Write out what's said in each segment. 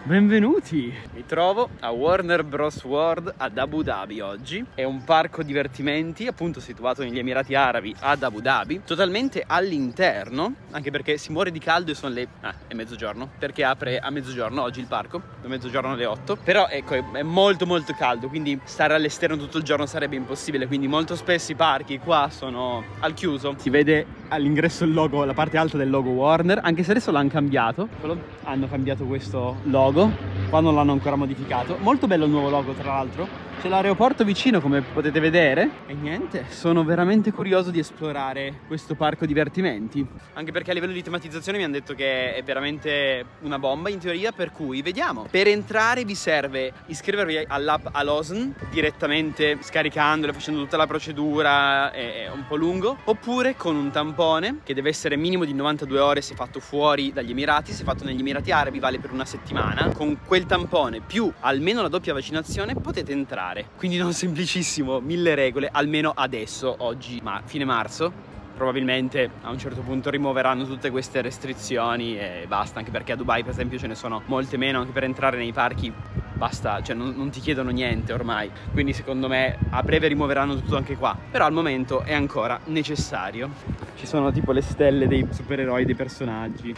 Benvenuti! Mi trovo a Warner Bros. World ad Abu Dhabi oggi. È un parco divertimenti appunto situato negli Emirati Arabi ad Abu Dhabi, totalmente all'interno, anche perché si muore di caldo e sono le... è mezzogiorno, perché apre a mezzogiorno oggi il parco, da mezzogiorno alle 8. Però ecco, è molto caldo, quindi stare all'esterno tutto il giorno sarebbe impossibile, quindi molto spesso i parchi qua sono al chiuso. Si vede all'ingresso il logo, la parte alta del logo Warner, anche se adesso l'hanno cambiato. Hanno cambiato questo logo, qua non l'hanno ancora modificato. Molto bello il nuovo logo, tra l'altro. C'è l'aeroporto vicino, come potete vedere. E niente, sono veramente curioso di esplorare questo parco divertimenti, anche perché a livello di tematizzazione mi hanno detto che è veramente una bomba in teoria, per cui vediamo. Per entrare vi serve iscrivervi all'app Alosn direttamente, scaricandolo, facendo tutta la procedura, è un po' lungo, oppure con un tampone che deve essere minimo di 92 ore se fatto fuori dagli Emirati. Se fatto negli Emirati Arabi vale per una settimana. Con quel tampone più almeno la doppia vaccinazione potete entrare. Quindi non semplicissimo, 1000 regole, almeno adesso, oggi, fine marzo. Probabilmente a un certo punto rimuoveranno tutte queste restrizioni e basta, anche perché a Dubai per esempio ce ne sono molte meno. Anche per entrare nei parchi basta, cioè non ti chiedono niente ormai, quindi secondo me a breve rimuoveranno tutto anche qua, però al momento è ancora necessario. Ci sono tipo le stelle dei supereroi, dei personaggi.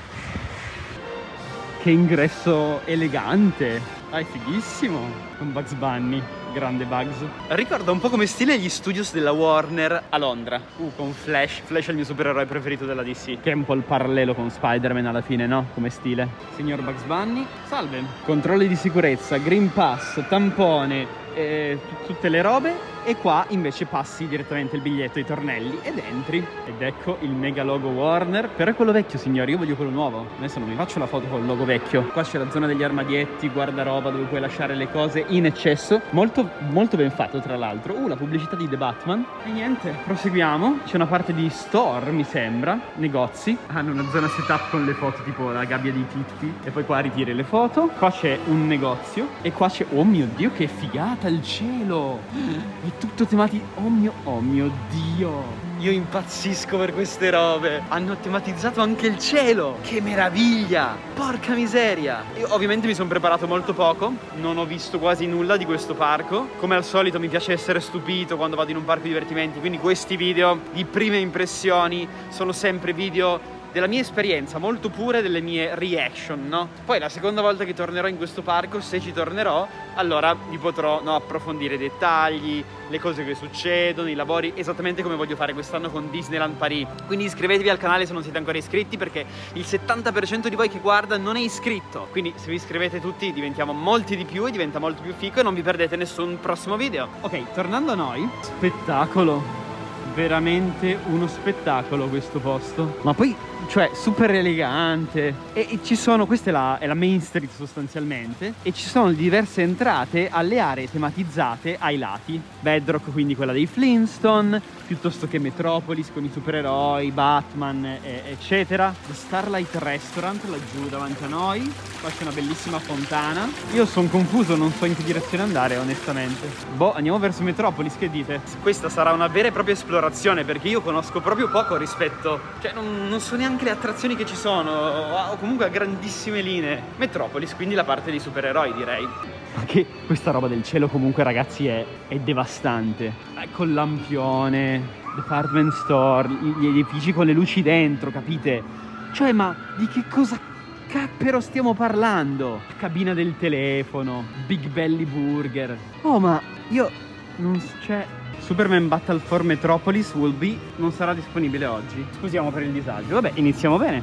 Che ingresso elegante! È fighissimo! Con Bugs Bunny, grande Bugs. Ricorda un po' come stile gli studios della Warner a Londra. Con Flash. Flash è il mio supereroe preferito della DC, che è un po' il parallelo con Spider-Man alla fine, no? Come stile. Signor Bugs Bunny, salve! Controlli di sicurezza, Green Pass, tampone, tutte le robe. E qua invece passi direttamente il biglietto ai tornelli ed entri. Ed ecco il mega logo Warner. Però è quello vecchio, signori, io voglio quello nuovo. Adesso non mi faccio la foto col logo vecchio. Qua c'è la zona degli armadietti, guardaroba, dove puoi lasciare le cose in eccesso. Molto ben fatto, tra l'altro. La pubblicità di The Batman. E niente, proseguiamo. C'è una parte di store, mi sembra. Negozi. Hanno una zona setup con le foto, tipo la gabbia di Tippi. E poi qua ritiri le foto. Qua c'è un negozio. E qua c'è... oh mio Dio, che figata il cielo! È tutto tematico. Oh mio Dio! Io impazzisco per queste robe. Hanno tematizzato anche il cielo. Che meraviglia! Porca miseria! Io ovviamente mi sono preparato molto poco. Non ho visto quasi nulla di questo parco. Come al solito mi piace essere stupito quando vado in un parco di divertimenti. Quindi questi video di prime impressioni sono sempre video della mia esperienza, molto pure, delle mie reaction, no? Poi la seconda volta che tornerò in questo parco, se ci tornerò, allora vi potrò approfondire i dettagli, le cose che succedono, i lavori, esattamente come voglio fare quest'anno con Disneyland Paris. Quindi iscrivetevi al canale se non siete ancora iscritti, perché il 70% di voi che guarda non è iscritto. Quindi se vi iscrivete tutti diventiamo molti di più e diventa molto più figo e non vi perdete nessun prossimo video. Ok, tornando a noi, spettacolo. Veramente uno spettacolo questo posto. Ma poi, cioè, super elegante. E ci sono, questa è la Main Street sostanzialmente. E ci sono diverse entrate alle aree tematizzate ai lati. Bedrock, quindi quella dei Flintstone, piuttosto che Metropolis con i supereroi, Batman, eccetera. The Starlight Restaurant laggiù davanti a noi. Qua c'è una bellissima fontana. Io sono confuso, non so in che direzione andare onestamente. Boh, andiamo verso Metropolis, che dite? Questa sarà una vera e propria esplorazione, perché io conosco proprio poco rispetto, cioè non so neanche le attrazioni che ci sono, o comunque a grandissime linee. Metropolis, quindi la parte dei supereroi, direi. Ma che questa roba del cielo comunque, ragazzi, è devastante. Col lampione, department store, gli edifici con le luci dentro, capite? Cioè, ma di che cosa cappero stiamo parlando? Cabina del telefono, Big Belly Burger. Oh, ma io non c'è... Superman Battle for Metropolis will be... non sarà disponibile oggi. Scusiamo per il disagio. Vabbè, iniziamo bene.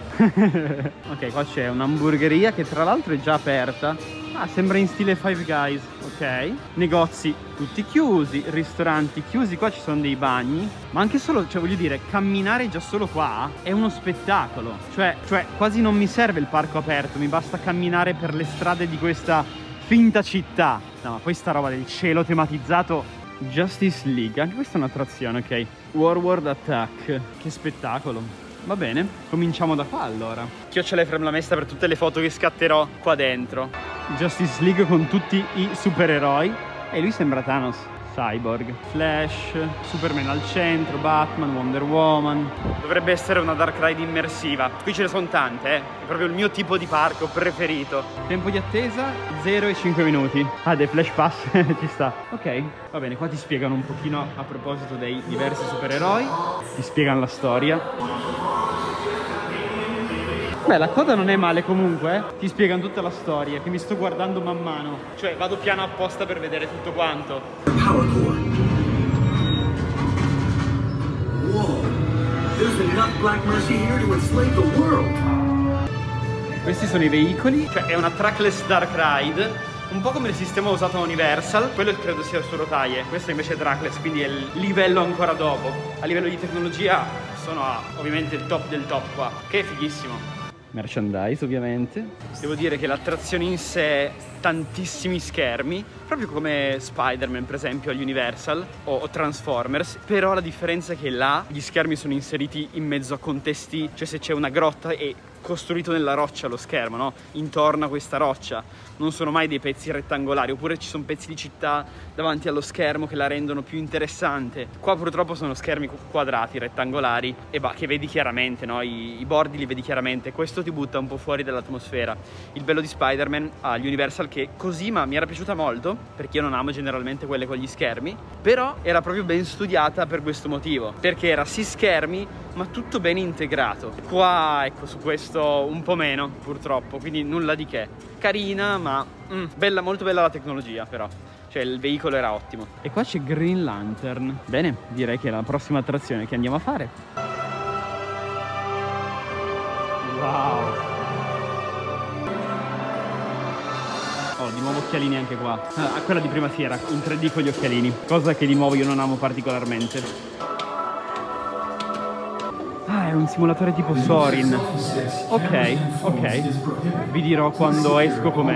Ok, qua c'è un'hamburgeria che tra l'altro è già aperta. Sembra in stile Five Guys. Ok. Negozi tutti chiusi, ristoranti chiusi. Qua ci sono dei bagni. Ma anche solo, cioè voglio dire, camminare già solo qua è uno spettacolo. Cioè quasi non mi serve il parco aperto, mi basta camminare per le strade di questa finta città. No, ma poi sta roba del cielo tematizzato. Justice League, anche questa è un'attrazione, ok. World Attack, che spettacolo. Va bene, cominciamo da qua allora. Chiocciola Efrem la Mesta per tutte le foto che scatterò qua dentro. Justice League con tutti i supereroi. E lui sembra Thanos. Cyborg, Flash, Superman al centro, Batman, Wonder Woman. Dovrebbe essere una dark ride immersiva. Qui ce ne sono tante, È proprio il mio tipo di parco preferito. Tempo di attesa 0 e 5 minuti. Ah, dei flash pass ci sta. Ok, va bene, qua ti spiegano un pochino a proposito dei diversi supereroi. Ti spiegano la storia. Beh, la coda non è male comunque, Ti spiegano tutta la storia, che mi sto guardando man mano. Cioè, vado piano apposta per vedere tutto quanto. Power core. Whoa. There's enough Black Mercy here to enslave the world. Questi sono i veicoli, cioè è una trackless dark ride, un po' come il sistema usato a Universal. Quello credo sia su rotaie, questo invece è trackless, quindi è il livello ancora dopo. A livello di tecnologia sono ovviamente il top del top qua, che è fighissimo. Merchandise ovviamente. Devo dire che l'attrazione in sé, tantissimi schermi, proprio come Spider-Man per esempio agli Universal o Transformers, però la differenza è che là gli schermi sono inseriti in mezzo a contesti, cioè se c'è una grotta è costruito nella roccia lo schermo, no? Intorno a questa roccia, non sono mai dei pezzi rettangolari, oppure ci sono pezzi di città davanti allo schermo che la rendono più interessante. Qua purtroppo sono schermi quadrati, rettangolari, e che vedi chiaramente, no? I bordi li vedi chiaramente. Questo ti butta un po' fuori dall'atmosfera. Il bello di Spider-Man agli Universal, che così, ma mi era piaciuta molto, perché io non amo generalmente quelle con gli schermi, però era proprio ben studiata per questo motivo, perché era sì schermi ma tutto ben integrato. Qua ecco, su questo un po' meno purtroppo, quindi nulla di che. Carina, ma bella, molto bella la tecnologia però. Cioè il veicolo era ottimo. E qua c'è Green Lantern. Bene, direi che è la prossima attrazione che andiamo a fare. Wow. Oh, di nuovo occhialini anche qua. Ah, quella di prima sì era in 3D con gli occhialini, cosa che di nuovo io non amo particolarmente. Ah, è un simulatore tipo Sorin. Ok, ok. Vi dirò quando esco com'è.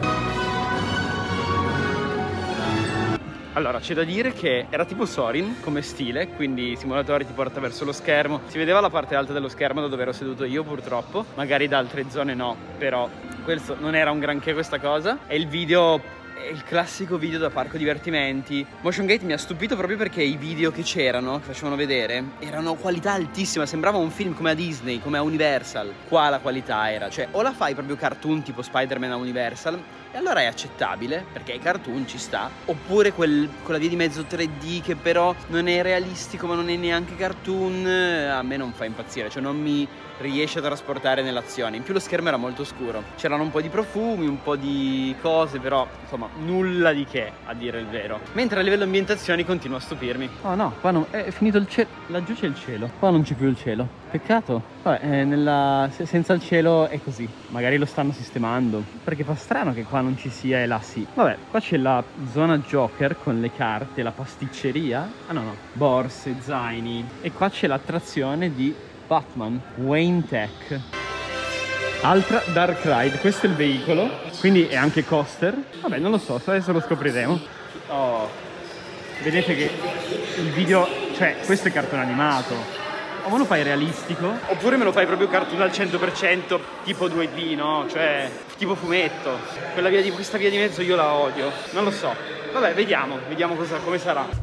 Allora, c'è da dire che era tipo Sorin come stile, quindi il simulatore ti porta verso lo schermo. Si vedeva la parte alta dello schermo da dove ero seduto io purtroppo, magari da altre zone no, però questo non era un granché questa cosa. E il video è il classico video da parco divertimenti. Motion Gate mi ha stupito proprio perché i video che c'erano, che facevano vedere, erano qualità altissima, sembrava un film come a Disney, come a Universal. Qua la qualità era, cioè o la fai proprio cartoon tipo Spider-Man a Universal, e allora è accettabile, perché i cartoon ci sta, oppure quella via di mezzo 3D che però non è realistico ma non è neanche cartoon, a me non fa impazzire, cioè non mi riesce a trasportare nell'azione. In più lo schermo era molto scuro, c'erano un po' di profumi, un po' di cose, però insomma nulla di che, a dire il vero. Mentre a livello ambientazioni continua a stupirmi. Oh no, qua non, è finito il cielo, laggiù c'è il cielo, qua non c'è più il cielo, peccato. Vabbè, senza il cielo è così, magari lo stanno sistemando, perché fa strano che qua non ci sia e là sì. Vabbè, qua c'è la zona Joker con le carte, la pasticceria, ah no, borse, zaini, e qua c'è l'attrazione di Batman, Wayne Tech. Altra dark ride, questo è il veicolo, quindi è anche coaster. Vabbè, non lo so, adesso lo scopriremo. Oh, vedete che il video, cioè questo è cartone animato. O me lo fai realistico, oppure me lo fai proprio cartoon al 100% tipo 2D, no? Cioè tipo fumetto. Questa via di mezzo io la odio, non lo so. Vabbè, vediamo come sarà.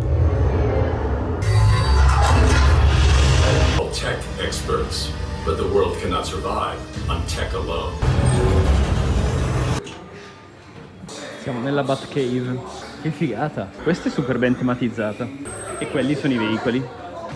Tech experts, but the world cannot survive on tech alone. Siamo nella Batcave. Che figata. Questa è super ben tematizzata. E quelli sono i veicoli.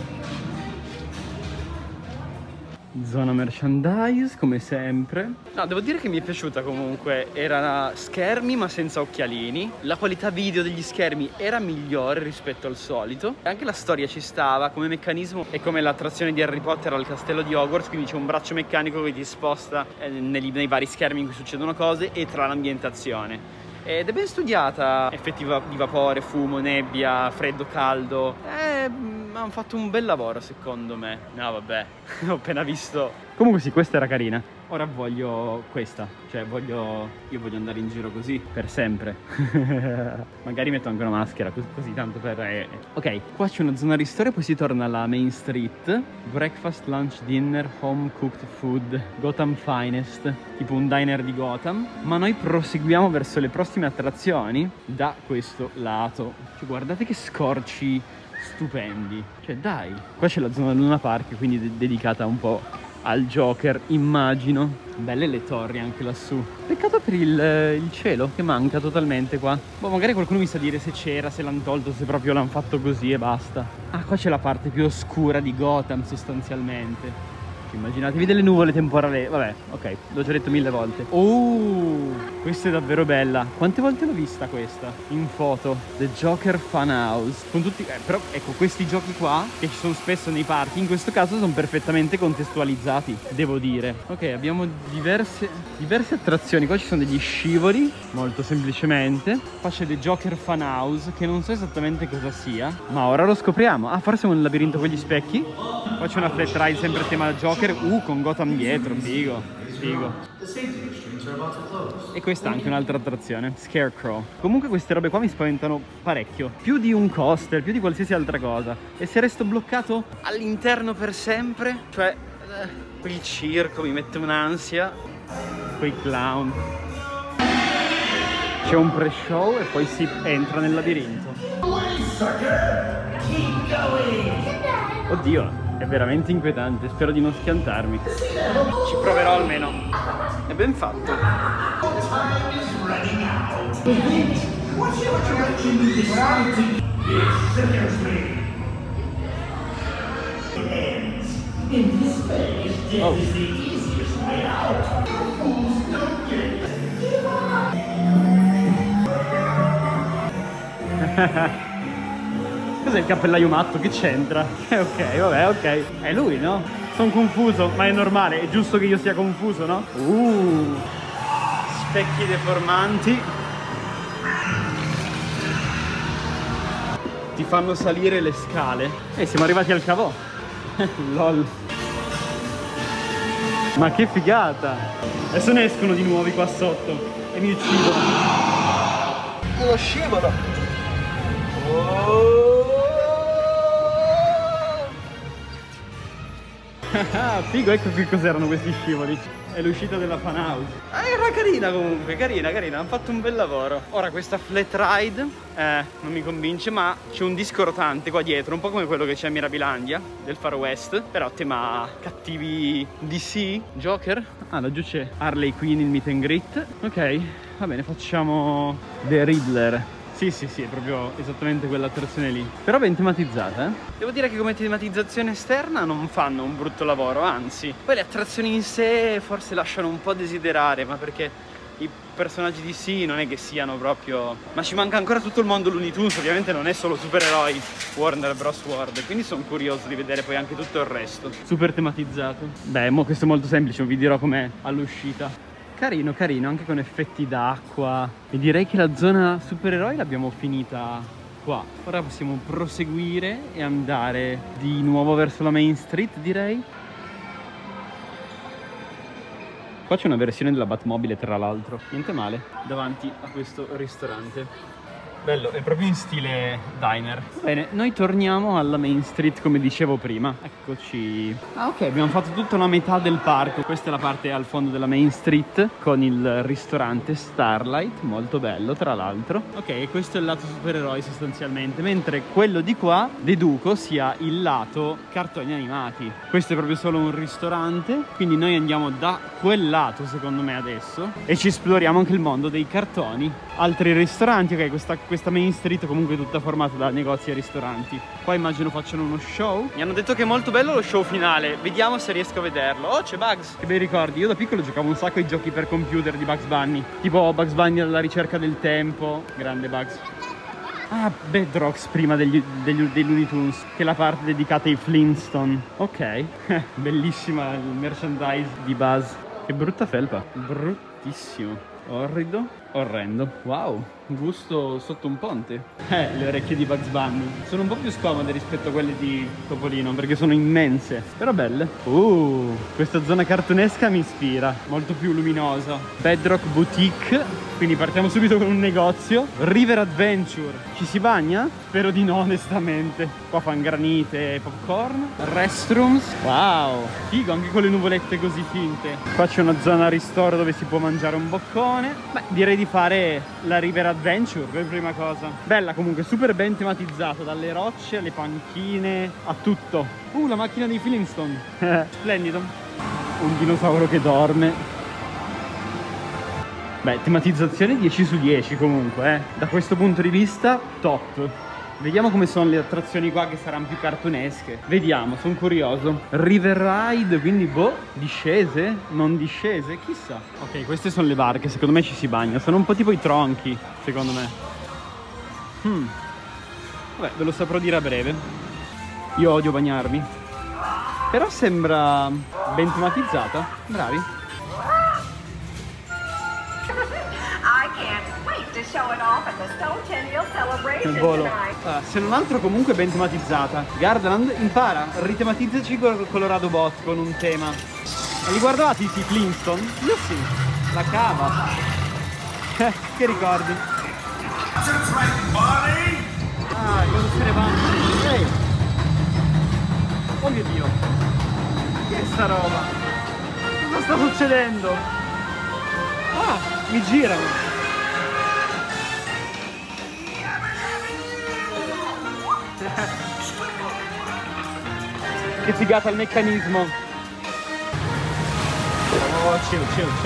Zona merchandise, come sempre. No, devo dire che mi è piaciuta comunque. Era schermi ma senza occhialini. La qualità video degli schermi era migliore rispetto al solito. Anche la storia ci stava come meccanismo. È come l'attrazione di Harry Potter al castello di Hogwarts. Quindi c'è un braccio meccanico che ti sposta nei vari schermi in cui succedono cose e tra l'ambientazione. Ed è ben studiata. Effetti di vapore, fumo, nebbia, freddo, caldo. Hanno fatto un bel lavoro secondo me. No vabbè, ho appena visto. Comunque sì, questa era carina. ora voglio questa. Cioè io voglio andare in giro così per sempre. Magari metto anche una maschera così tanto per... Ok, qua c'è una zona ristoro, poi si torna alla Main Street. Breakfast, lunch, dinner, home cooked food, Gotham Finest, tipo un diner di Gotham. Ma noi proseguiamo verso le prossime attrazioni da questo lato. Cioè, guardate che scorci stupendi. Cioè dai, qua c'è la zona Luna Park, quindi dedicata un po' al Joker, immagino. Belle le torri anche lassù. Peccato per il cielo che manca totalmente qua. Boh, magari qualcuno mi sa dire se c'era, se l'hanno tolto, se proprio l'hanno fatto così e basta. Ah, qua c'è la parte più oscura di Gotham sostanzialmente. Immaginatevi delle nuvole temporali. Vabbè, ok, l'ho già detto 1000 volte. Oh, questa è davvero bella. Quante volte l'ho vista questa? In foto. The Joker Fun House. Con tutti... però ecco, questi giochi qua, che ci sono spesso nei parchi, in questo caso sono perfettamente contestualizzati, devo dire. Ok, abbiamo diverse attrazioni. Qua ci sono degli scivoli, molto semplicemente. Qua c'è The Joker Fun House, che non so esattamente cosa sia, ma ora lo scopriamo. Ah, forse è un labirinto con gli specchi. Qua c'è una flat ride sempre a tema Joker. Con Gotham dietro, figo. E questa è anche un'altra attrazione, Scarecrow. Comunque queste robe qua mi spaventano parecchio, più di un coaster, più di qualsiasi altra cosa. E se resto bloccato all'interno per sempre, cioè quel circo mi mette un'ansia. Quei clown. C'è un pre-show e poi si entra nel labirinto. Oddio, è veramente inquietante, spero di non schiantarmi. Ci proverò almeno. È ben fatto. Oh. Cos'è il cappellaio matto? Che c'entra? Ok, vabbè, ok. È lui, no? Sono confuso, ma è normale, è giusto che io sia confuso, no? Specchi deformanti. Ti fanno salire le scale. E siamo arrivati al cavò. Lol. Ma che figata! Adesso ne escono di nuovi qua sotto e mi uccidono. Uno scivolo! Oh! Figo, ecco che cos'erano questi scivoli. È l'uscita della Fun House. Era carina comunque, carina. Hanno fatto un bel lavoro. Ora questa flat ride non mi convince, ma c'è un disco rotante qua dietro, un po' come quello che c'è a Mirabilandia del Far West, però tema cattivi DC, Joker. Ah, laggiù c'è Harley Quinn, il meet and greet. Ok, va bene, facciamo The Riddler. Sì, è proprio esattamente quell'attrazione lì. Però ben tematizzata, eh? Devo dire che come tematizzazione esterna non fanno un brutto lavoro, anzi. Poi le attrazioni in sé forse lasciano un po' desiderare, ma perché i personaggi di DC non è che siano proprio... Ma ci manca ancora tutto il mondo Looney Tunes, ovviamente non è solo supereroi Warner Bros. World, quindi sono curioso di vedere poi anche tutto il resto. Super tematizzato. Beh, questo è molto semplice, vi dirò com'è all'uscita. Carino, anche con effetti d'acqua. E direi che la zona supereroi l'abbiamo finita qua. Ora possiamo proseguire e andare di nuovo verso la Main Street, direi. Qua c'è una versione della Batmobile, tra l'altro. Niente male, davanti a questo ristorante. Bello, è proprio in stile diner. Bene, noi torniamo alla Main Street come dicevo prima. Eccoci. Ah, ok, abbiamo fatto tutta una metà del parco. Questa è la parte al fondo della Main Street con il ristorante Starlight, molto bello tra l'altro. Ok, e questo è il lato supereroi sostanzialmente, mentre quello di qua deduco sia il lato cartoni animati. Questo è proprio solo un ristorante, quindi noi andiamo da quel lato secondo me adesso e ci esploriamo anche il mondo dei cartoni. Altri ristoranti, ok, questa Main Street comunque è tutta formata da negozi e ristoranti. Qua immagino facciano uno show. Mi hanno detto che è molto bello lo show finale. Vediamo se riesco a vederlo. Oh, c'è Bugs. Che bei ricordi. Io da piccolo giocavo un sacco ai giochi per computer di Bugs Bunny. Tipo Bugs Bunny alla ricerca del tempo. Grande Bugs. Ah, Bedrocks prima dei Looney Tunes, che è la parte dedicata ai Flintstone. Ok. Bellissima il merchandise di Buzz. Che brutta felpa. Bruttissimo. Orrido, orrendo. Wow, gusto sotto un ponte. Le orecchie di Bugs Bunny sono un po' più scomode rispetto a quelle di Topolino perché sono immense, però belle. Questa zona cartunesca mi ispira, molto più luminosa. Bedrock Boutique, quindi partiamo subito con un negozio. River Adventure, ci si bagna? Spero di no, onestamente. Qua fan granite e popcorn. Restrooms, wow, figo anche con le nuvolette così finte. Qua c'è una zona ristoro dove si può mangiare un boccone. Beh, direi di fare la River Adventure per prima cosa. Bella comunque, super ben tematizzata, dalle rocce alle panchine a tutto. La macchina dei Flintstone. Splendido. Un dinosauro che dorme. Beh, tematizzazione 10 su 10 comunque, Da questo punto di vista, top. Vediamo come sono le attrazioni qua che saranno più cartunesche. Vediamo, sono curioso. River Ride, quindi boh, discese? Non discese? Chissà. Ok, queste sono le barche, secondo me ci si bagna. Sono un po' tipo i tronchi, secondo me. Vabbè, ve lo saprò dire a breve. Io odio bagnarmi. Però sembra ben tematizzata. Bravi. Il volo. Se non altro comunque ben tematizzata. Gardaland impara, ritematizzaci Colorado Bot con un tema. Ma li guardavate i Flintstone? Io sì. La cava. Che ricordi? Cosa se ne vanno? Oh mio Dio. Che è sta roba? Cosa sta succedendo? Mi girano. Che figata il meccanismo. Chill.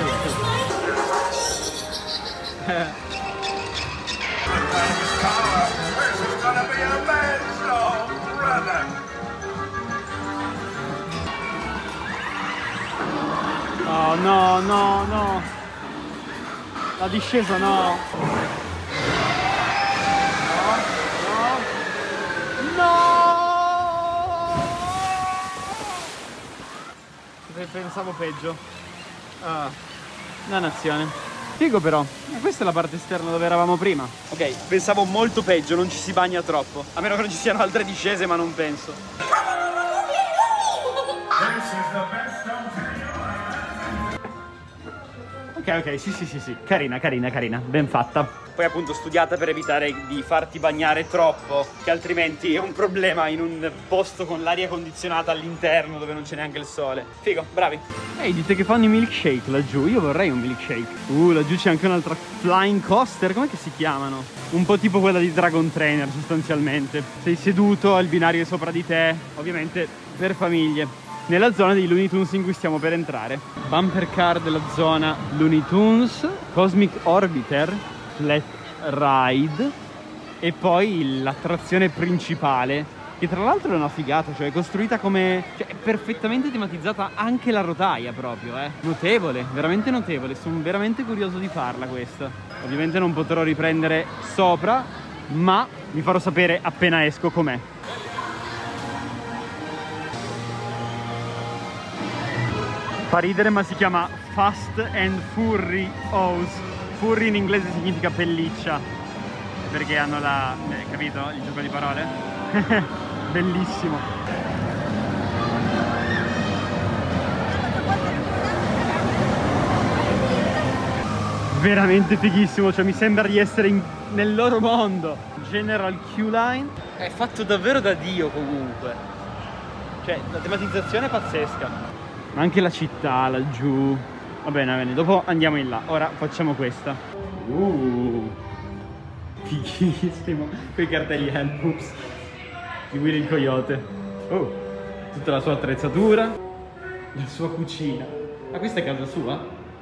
Oh no. La discesa no. Pensavo peggio. Dannazione. Figo però. Questa è la parte esterna dove eravamo prima. Ok, pensavo molto peggio, non ci si bagna troppo. A meno che non ci siano altre discese, ma non penso. Ok, sì. Carina. Ben fatta. Poi appunto studiata per evitare di farti bagnare troppo, che altrimenti è un problema in un posto con l'aria condizionata all'interno dove non c'è neanche il sole. Figo, bravi. Dite che fanno i milkshake laggiù. Io vorrei un milkshake. Laggiù c'è anche un'altra flying coaster. Com'è che si chiamano? Un po' tipo quella di Dragon Trainer sostanzialmente. Sei seduto, il binario è sopra di te. Ovviamente per famiglie. Nella zona dei Looney Tunes in cui stiamo per entrare. Bumper car della zona Looney Tunes, Cosmic Orbiter, Flat Ride e poi l'attrazione principale, che tra l'altro è una figata, cioè è costruita come... cioè è perfettamente tematizzata anche la rotaia proprio, Notevole, veramente notevole, sono veramente curioso di farla questa. Ovviamente non potrò riprendere sopra, ma vi farò sapere appena esco com'è. Fa ridere, ma si chiama Fast and Furry O's. Furry in inglese significa pelliccia, perché hanno la... capito? Il gioco di parole? Bellissimo. Veramente fighissimo, cioè mi sembra di essere nel loro mondo. General Q-Line è fatto davvero da Dio comunque. Cioè la tematizzazione è pazzesca. Ma anche la città laggiù. Va bene, dopo andiamo in là. Ora facciamo questa. Fighissimo. Quei cartelli Help Oops di Willy il Coyote. Tutta la sua attrezzatura, la sua cucina. Questa è casa sua?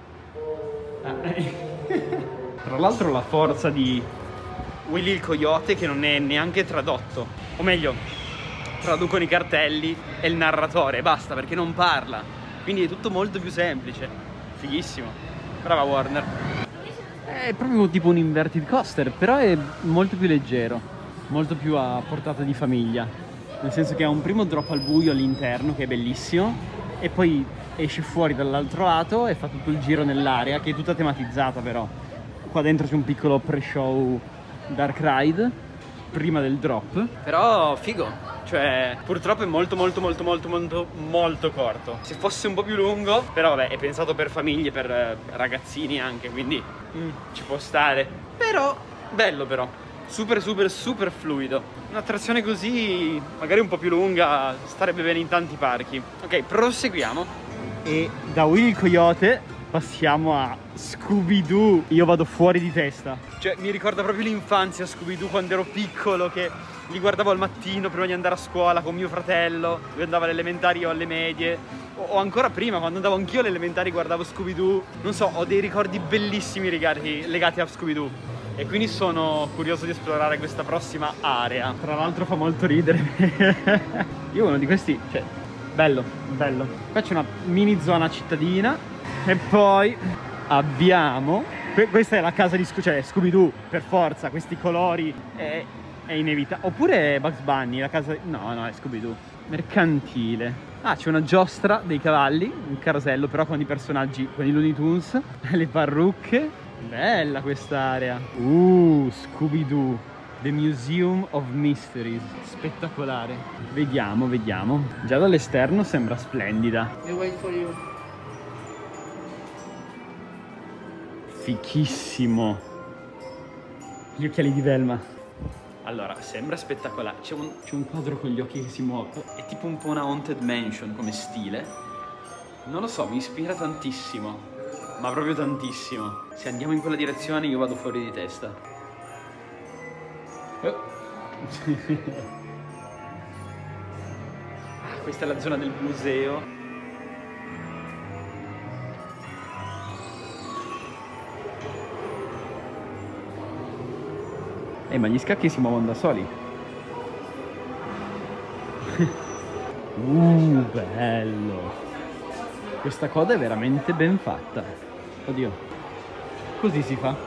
Tra l'altro la forza di Willy il Coyote che non è neanche tradotto. O meglio, traducono i cartelli e il narratore, basta, perché non parla. Quindi è tutto molto più semplice. Fighissimo, brava Warner. È proprio tipo un inverted coaster, però è molto più leggero, molto più a portata di famiglia, nel senso che ha un primo drop al buio all'interno che è bellissimo e poi esci fuori dall'altro lato e fa tutto il giro nell'area, che è tutta tematizzata però. Qua dentro c'è un piccolo pre-show Dark Ride prima del drop. Però figo. Cioè, purtroppo è molto corto. Se fosse un po' più lungo, però vabbè, è pensato per famiglie, per ragazzini anche, quindi ci può stare. Però, bello però. Super fluido. Un'attrazione così, magari un po' più lunga, starebbe bene in tanti parchi. Ok, proseguiamo. E da Willy il Coyote passiamo a Scooby-Doo. Io vado fuori di testa. Cioè, mi ricorda proprio l'infanzia Scooby-Doo quando ero piccolo, che li guardavo al mattino prima di andare a scuola con mio fratello. Lui andava alle elementari o alle medie, o ancora prima, quando andavo anch'io alle elementari guardavo Scooby-Doo. Non so, ho dei ricordi bellissimi legati a Scooby-Doo. E quindi sono curioso di esplorare questa prossima area. Tra l'altro fa molto ridere. Io uno di questi, cioè, bello. Qua c'è una mini zona cittadina. E poi abbiamo... Questa è la casa di Scooby-Doo, per forza, questi colori è inevitabile. Oppure Bugs Bunny, la casa... No, è Scooby-Doo. Mercantile. Ah, c'è una giostra dei cavalli, un carosello però con i personaggi, con i Looney Tunes, le parrucche. Bella quest'area. Scooby-Doo, The Museum of Mysteries. Spettacolare. Vediamo. Già dall'esterno sembra splendida. Fichissimo. Gli occhiali di Velma. Allora, sembra spettacolare. C'è un quadro con gli occhi che si muovono. È tipo un po' una haunted mansion come stile. Non lo so, mi ispira tantissimo. Ma proprio tantissimo. Se andiamo in quella direzione io vado fuori di testa. Questa è la zona del museo. Ma gli scacchi si muovono da soli. Bello. Questa coda è veramente ben fatta. Oddio. Così si fa.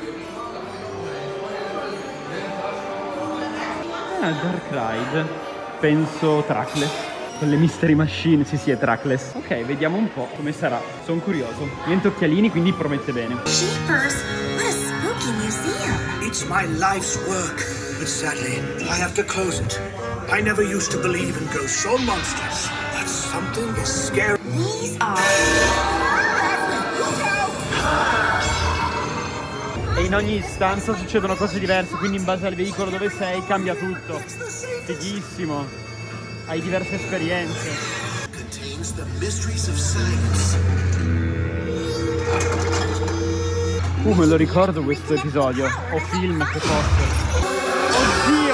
Dark Ride. Penso trackless. Con le mystery machine. Sì, è trackless. Ok, vediamo un po' come sarà. Sono curioso. Niente occhialini, quindi promette bene. Jeepers, what a spooky museum. It's my life's work, but sadly, I have to close it. I never used to believe in ghosts or monsters, but something is scary. These are... E in ogni stanza succedono cose diverse, quindi in base al veicolo dove sei cambia tutto. Fighissimo. Hai diverse esperienze. Contains the mysteries of science. Me lo ricordo questo episodio, o film che fosse. Oddio!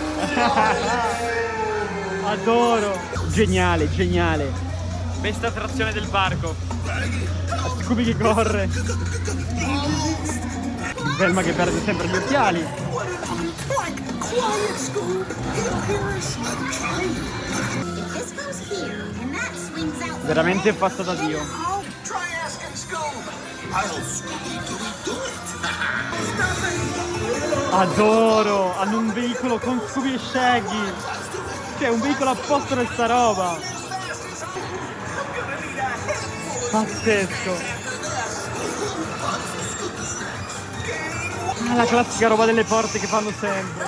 Adoro! Geniale. Besta attrazione del parco. Scooby che corre. Velma che perde sempre gli occhiali. Veramente fatta da Dio. Adoro! Hanno un veicolo con Scooby e Shaggy. Cioè, un veicolo apposta per sta roba. Pazzesco. La classica roba delle porte che fanno sempre.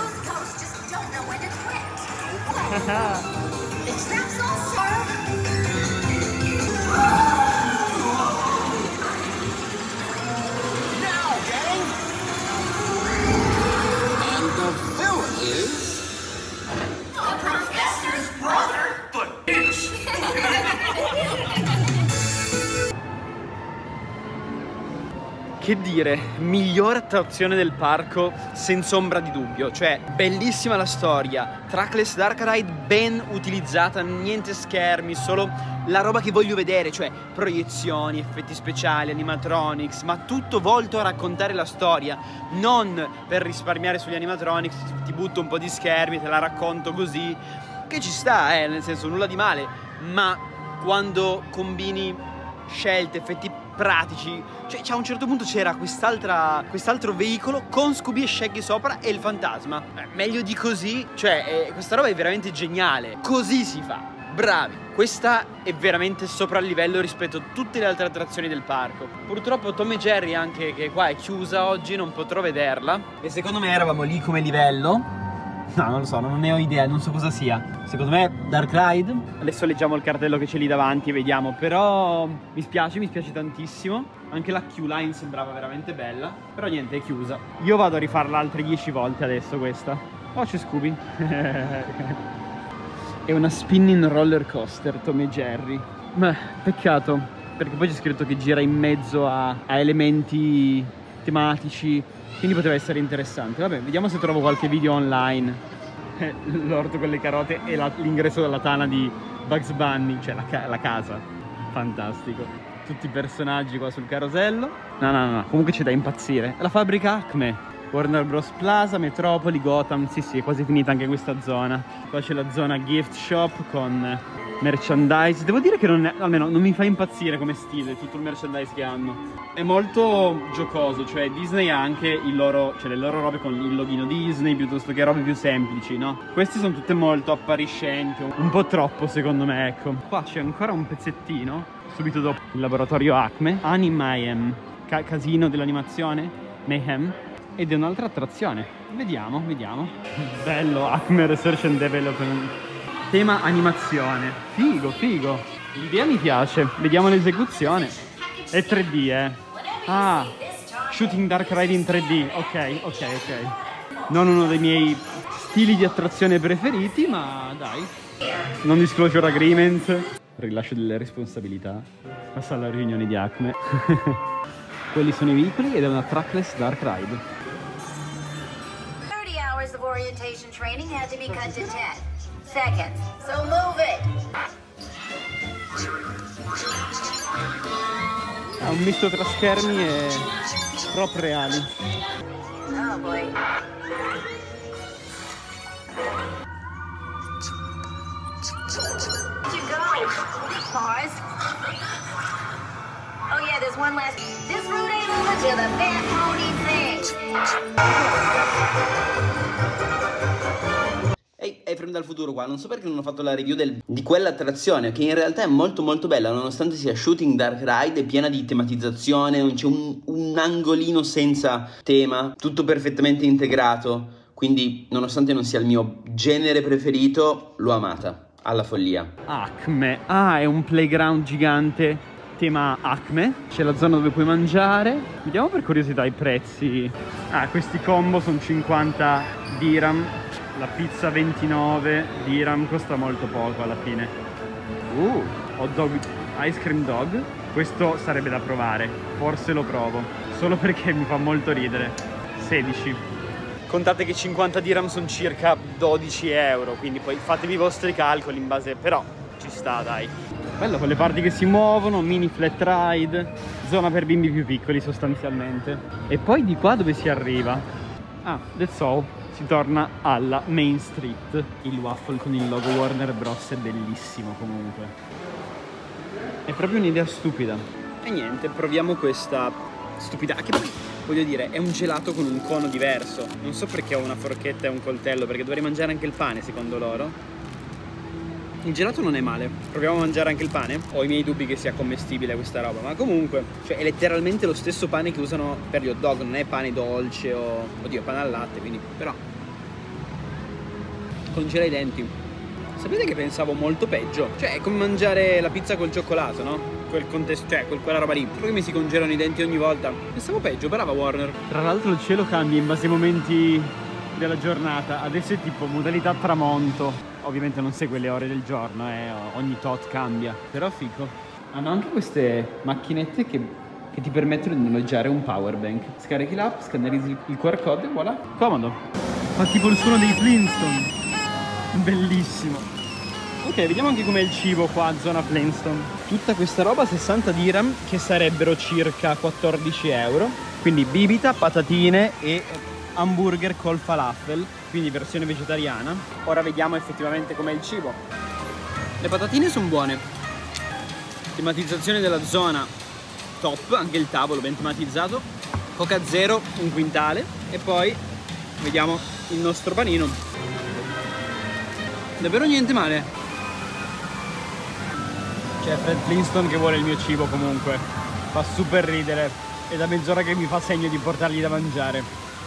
Che dire, migliore attrazione del parco senza ombra di dubbio. Cioè, bellissima la storia, trackless Dark Ride ben utilizzata, niente schermi, solo la roba che voglio vedere, cioè proiezioni, effetti speciali, animatronics, ma tutto volto a raccontare la storia, non per risparmiare sugli animatronics, ti butto un po' di schermi, te la racconto così, che ci sta, nel senso nulla di male, ma quando combini scelte, effetti pratici, cioè a un certo punto c'era quest'altro veicolo con Scooby e Shaggy sopra e il fantasma, meglio di così, cioè questa roba è veramente geniale, così si fa, bravi. Questa è veramente sopra il livello rispetto a tutte le altre attrazioni del parco. Purtroppo Tom e Jerry, anche che qua è chiusa oggi, non potrò vederla. E secondo me eravamo lì come livello. No, non lo so, non ne ho idea, non so cosa sia. Secondo me Dark Ride. Adesso leggiamo il cartello che c'è lì davanti e vediamo. Però mi spiace tantissimo. Anche la Q-Line sembrava veramente bella. Però niente, è chiusa. Io vado a rifarla altre 10 volte adesso questa. Oh, c'è Scooby. È una spinning roller coaster, Tom e Jerry. Ma peccato, perché poi c'è scritto che gira in mezzo a elementi tematici, quindi poteva essere interessante. Vabbè, vediamo se trovo qualche video online. L'orto con le carote e l'ingresso della tana di Bugs Bunny, cioè la casa. Fantastico. Tutti i personaggi qua sul carosello. No, comunque c'è da impazzire. La fabbrica Acme, Warner Bros. Plaza, Metropoli, Gotham. Sì, è quasi finita anche questa zona. Qua c'è la zona gift shop con merchandise. Devo dire che almeno non mi fa impazzire come stile tutto il merchandise che hanno. È molto giocoso, cioè Disney ha anche le loro robe con il loghino Disney piuttosto che robe più semplici, no? Questi sono tutte molto appariscenti, un po' troppo secondo me, ecco. Qua c'è ancora un pezzettino, subito dopo il laboratorio Acme, Mayhem, casino dell'animazione, Mayhem, ed è un'altra attrazione. Vediamo. Bello, Acme Research and Development. Tema animazione. Figo. L'idea mi piace. Vediamo l'esecuzione. È 3D, Ah, Shooting Dark Ride in 3D. Ok. Non uno dei miei stili di attrazione preferiti, ma dai. Non disclosure agreement. Rilascio delle responsabilità. Passa alla riunione di Acme. Quelli sono i veicoli ed è una trackless Dark Ride. 30 hours of orientation training had to be cut to 10 seconds. So move it. Ha un misto tra schermi e prop reali. Oh boy. You go. Pause. Oh yeah, there's one last. This route ain't over till the fat pony sings. Ehi, Efrem dal futuro qua, non so perché non ho fatto la review di quell'attrazione che in realtà è molto bella, nonostante sia Shooting Dark Ride, è piena di tematizzazione, non c'è un angolino senza tema, tutto perfettamente integrato, quindi nonostante non sia il mio genere preferito, l'ho amata, alla follia. Acme, è un playground gigante, tema Acme, c'è la zona dove puoi mangiare. Vediamo per curiosità i prezzi. Questi combo sono 50 dirham. La pizza 29 dirham, costa molto poco alla fine. Hot dog, ice cream dog. Questo sarebbe da provare, forse lo provo, solo perché mi fa molto ridere. 16. Contate che 50 dirham sono circa 12 euro, quindi poi fatevi i vostri calcoli in base, però ci sta, dai. Bello con le parti che si muovono, mini flat ride, zona per bimbi più piccoli sostanzialmente. E poi di qua dove si arriva? That's all. Si torna alla Main Street. Il waffle con il logo Warner Bros. È bellissimo comunque. È proprio un'idea stupida. E niente, proviamo questa stupidità. Che poi, voglio dire, è un gelato con un cono diverso. Non so perché ho una forchetta e un coltello, perché dovrei mangiare anche il pane secondo loro. Il gelato non è male. Proviamo a mangiare anche il pane. Ho i miei dubbi che sia commestibile questa roba, ma comunque, cioè, è letteralmente lo stesso pane che usano per gli hot dog. Non è pane dolce o... oddio, pane al latte, quindi... però... congela i denti. Sapete che pensavo molto peggio? Cioè, è come mangiare la pizza col cioccolato, no? Quel contesto, cioè, quella roba lì. Solo che mi si congelano i denti ogni volta. Pensavo peggio, brava Warner. Tra l'altro il cielo cambia in base ai momenti della giornata. Adesso è tipo modalità tramonto. Ovviamente non segue le ore del giorno, ogni tot cambia. Però fico. Hanno anche queste macchinette che ti permettono di noleggiare un power bank. Scarichi l'app, scannerizzi il QR code e voilà. Comodo. Fa tipo il suono dei Flintstone. Bellissimo. Ok, vediamo anche com'è il cibo qua, zona Flintstone. Tutta questa roba 60 dirham, che sarebbero circa 14 euro. Quindi bibita, patatine e hamburger col falafel, quindi versione vegetariana. Ora vediamo effettivamente com'è il cibo. Le patatine sono buone. Tematizzazione della zona top, anche il tavolo ben tematizzato. Coca zero, un quintale. E poi vediamo il nostro panino. Davvero niente male. C'è Fred Flintstone che vuole il mio cibo comunque. Fa super ridere. È da mezz'ora che mi fa segno di portargli da mangiare.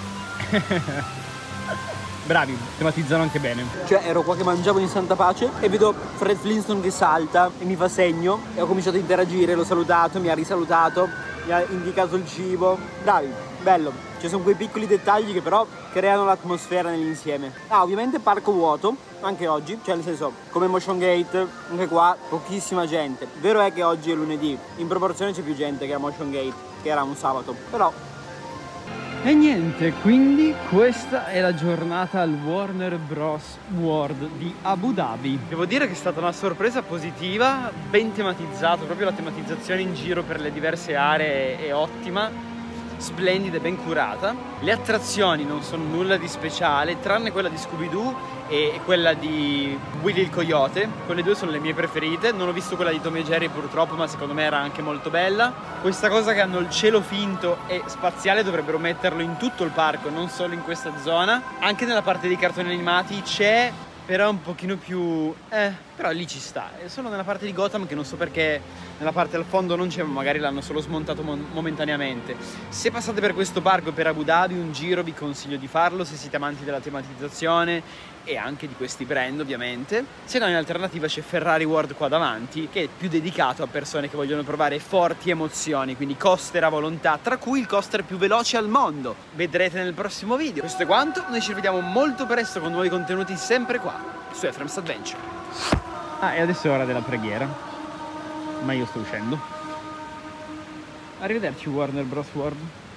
Bravi, tematizzano anche bene. Cioè ero qua che mangiavo in santa pace e vedo Fred Flintstone che salta e mi fa segno e ho cominciato a interagire, l'ho salutato, mi ha risalutato, mi ha indicato il cibo. Bravi, bello. Ci sono quei piccoli dettagli che però creano l'atmosfera nell'insieme. Ah, ovviamente parco vuoto, anche oggi, cioè nel senso, come Motion Gate, anche qua pochissima gente. Vero è che oggi è lunedì, in proporzione c'è più gente che a Motion Gate, che era un sabato, però... E niente, quindi questa è la giornata al Warner Bros. World di Abu Dhabi. Devo dire che è stata una sorpresa positiva, ben tematizzato, proprio la tematizzazione in giro per le diverse aree è ottima, splendida e ben curata. Le attrazioni non sono nulla di speciale, tranne quella di Scooby-Doo e quella di Willy il Coyote. Quelle due sono le mie preferite. Non ho visto quella di Tom e Jerry purtroppo, ma secondo me era anche molto bella. Questa cosa che hanno il cielo finto e spaziale dovrebbero metterlo in tutto il parco, non solo in questa zona. Anche nella parte dei cartoni animati c'è, però un pochino più... però lì ci sta. È solo nella parte di Gotham che non so perché nella parte al fondo non c'è, magari l'hanno solo smontato momentaneamente. Se passate per questo parco, per Abu Dhabi, un giro vi consiglio di farlo se siete amanti della tematizzazione e anche di questi brand ovviamente. Se no in alternativa c'è Ferrari World qua davanti, che è più dedicato a persone che vogliono provare forti emozioni, quindi coaster a volontà, tra cui il coaster più veloce al mondo. Vedrete nel prossimo video. Questo è quanto, noi ci rivediamo molto presto con nuovi contenuti sempre qua su Ephraim's Adventure. Ah, e adesso è ora della preghiera, ma io sto uscendo. Arrivederci Warner Bros. World.